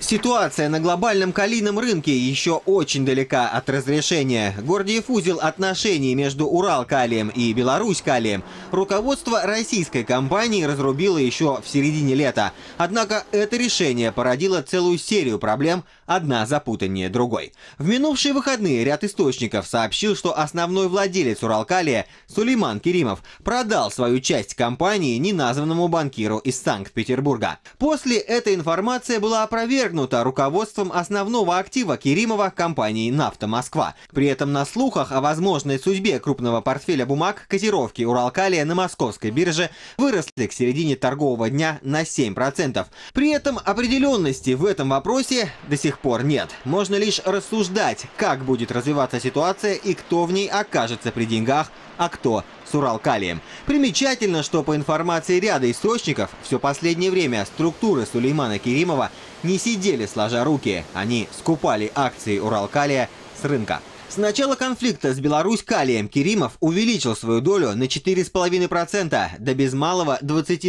Ситуация на глобальном калийном рынке еще очень далека от разрешения. Гордиев узел отношений между Уралкалием и Беларускалием руководство российской компании разрубило еще в середине лета. Однако это решение породило целую серию проблем, одна запутаннее другой. В минувшие выходные ряд источников сообщил, что основной владелец Уралкалия Сулейман Керимов продал свою часть компании неназванному банкиру из Санкт-Петербурга. После этой информация была опровергнута руководством основного актива Керимова компании «Нафта Москва». При этом на слухах о возможной судьбе крупного портфеля бумаг котировки Уралкалия на московской бирже выросли к середине торгового дня на 7%. При этом определенности в этом вопросе до сих пор нет. Можно лишь рассуждать, как будет развиваться ситуация и кто в ней окажется при деньгах, а кто с Уралкалием. Примечательно, что по информации ряда источников, все последнее время структуры Сулеймана Керимова не сидели сложа руки, они скупали акции Уралкалия с рынка. С начала конфликта с Беларускалием Керимов увеличил свою долю на 4,5%, до без малого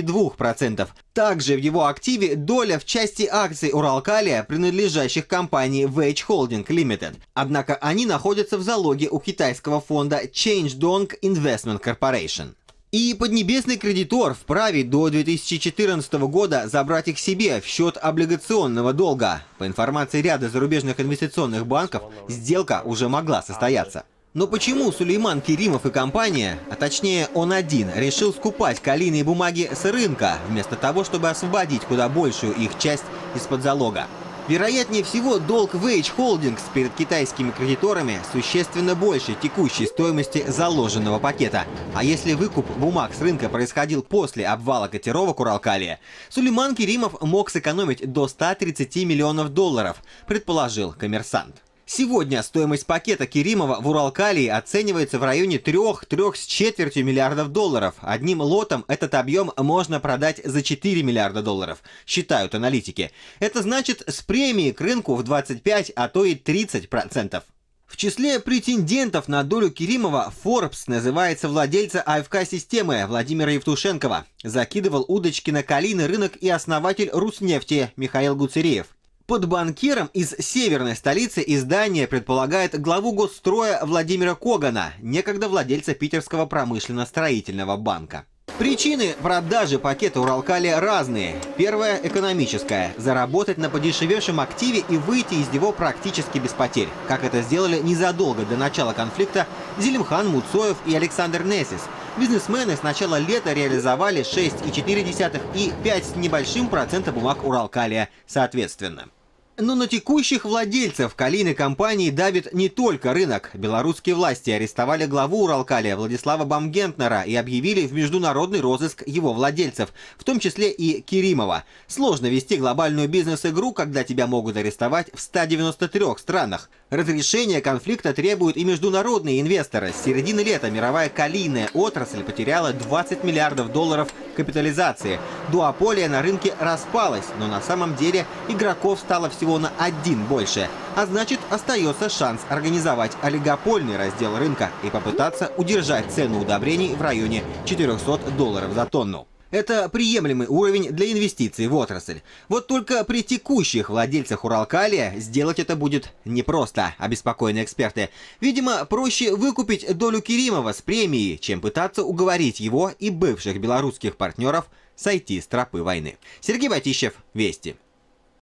22%. Также в его активе доля в части акций Уралкалия, принадлежащих компании Wage Holding Limited. Однако они находятся в залоге у китайского фонда Changdong Investment Corporation. И поднебесный кредитор вправе до 2014 года забрать их себе в счет облигационного долга. По информации ряда зарубежных инвестиционных банков, сделка уже могла состояться. Но почему Сулейман Керимов и компания, а точнее он один, решил скупать калийные бумаги с рынка, вместо того, чтобы освободить куда большую их часть из-под залога? Вероятнее всего, долг Wage Holdings перед китайскими кредиторами существенно больше текущей стоимости заложенного пакета. А если выкуп бумаг с рынка происходил после обвала котировок Уралкалия, Сулейман Керимов мог сэкономить до 130 миллионов долларов, предположил «Коммерсант». Сегодня стоимость пакета Керимова в Уралкалии оценивается в районе 3,75 миллиардов долларов. Одним лотом этот объем можно продать за 4 миллиарда долларов, считают аналитики. Это значит с премией к рынку в 25, а то и 30%. В числе претендентов на долю Керимова Forbes называется владельца АФК-системы Владимира Евтушенкова. Закидывал удочки на калийный рынок и основатель Руснефти Михаил Гуцериев. Под банкиром из северной столицы издание предполагает главу Госстроя Владимира Когана, некогда владельца Питерского промышленно-строительного банка. Причины продажи пакета Уралкалия разные. Первая – экономическая – заработать на подешевевшем активе и выйти из него практически без потерь, как это сделали незадолго до начала конфликта Зелимхан Муцоев и Александр Несис. Бизнесмены с начала лета реализовали 6,4 и 5 с небольшим процента бумаг Уралкалия соответственно. Но на текущих владельцев калийной компании давит не только рынок. Белорусские власти арестовали главу Уралкалия Владислава Бамгентнера и объявили в международный розыск его владельцев, в том числе и Керимова. Сложно вести глобальную бизнес-игру, когда тебя могут арестовать в 193 странах. Разрешение конфликта требуют и международные инвесторы. С середины лета мировая калийная отрасль потеряла 20 миллиардов долларов капитализации. Дуополия на рынке распалась, но на самом деле игроков стало всего на один больше. А значит, остается шанс организовать олигопольный раздел рынка и попытаться удержать цену удобрений в районе 400 долларов за тонну. Это приемлемый уровень для инвестиций в отрасль. Вот только при текущих владельцах Уралкалия сделать это будет непросто, обеспокоены эксперты. Видимо, проще выкупить долю Керимова с премией, чем пытаться уговорить его и бывших белорусских партнеров сойти с тропы войны. Сергей Батищев, Вести.